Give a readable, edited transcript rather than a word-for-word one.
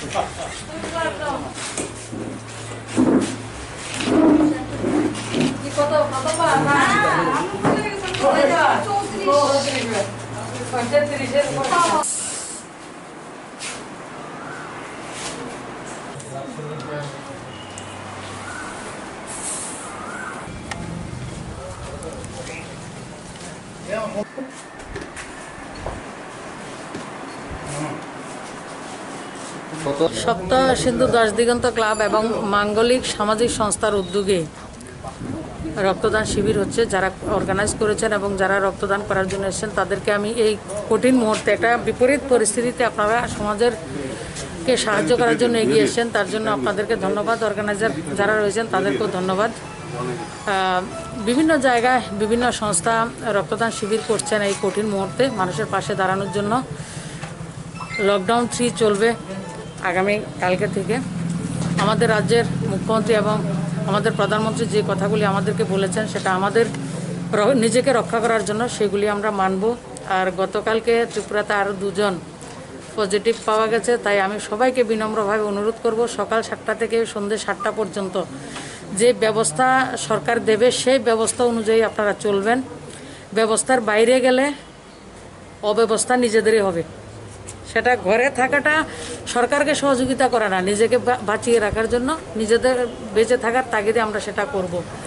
সপ্তাহ সিন্ধু দাস দিগন্ত ক্লাব এবং মাঙ্গলিক সামাজিক সংস্থার উদ্যোগে রক্তদান শিবির হচ্ছে। যারা অর্গানাইজ করেছেন এবং যারা রক্তদান করার জন্য এসেছেন তাদেরকে আমি এই কঠিন মুহূর্তে, একটা বিপরীত পরিস্থিতিতে আপনারা সমাজেরকে সাহায্য করার জন্য এগিয়ে এসেছেন, তার জন্য আপনাদেরকে ধন্যবাদ। অর্গানাইজার যারা রয়েছেন তাদেরকেও ধন্যবাদ। বিভিন্ন জায়গায় বিভিন্ন সংস্থা রক্তদান শিবির করছেন এই কঠিন মুহূর্তে মানুষের পাশে দাঁড়ানোর জন্য। লকডাউন 3 চলবে আগামী কালকে থেকে। আমাদের রাজ্যের মুখ্যমন্ত্রী এবং আমাদের প্রধানমন্ত্রী যে কথাগুলি আমাদেরকে বলেছেন সেটা আমাদের নিজেকে রক্ষা করার জন্য, সেগুলি আমরা মানব। আর গতকালকে ত্রিপুরাতে আরও 2 জন পজিটিভ পাওয়া গেছে, তাই আমি সবাইকে বিনম্রভাবে অনুরোধ করব সকাল 7টা থেকে সন্ধ্যে 7টা পর্যন্ত যে ব্যবস্থা সরকার দেবে সেই ব্যবস্থা অনুযায়ী আপনারা চলবেন। ব্যবস্থার বাইরে গেলে অব্যবস্থা নিজেদেরই হবে। সেটা ঘরে থাকাটা সরকারকে সহযোগিতা করে না, নিজেকে বাঁচিয়ে রাখার জন্য, নিজেদের বেঁচে থাকার তাগিদে আমরা সেটা করব।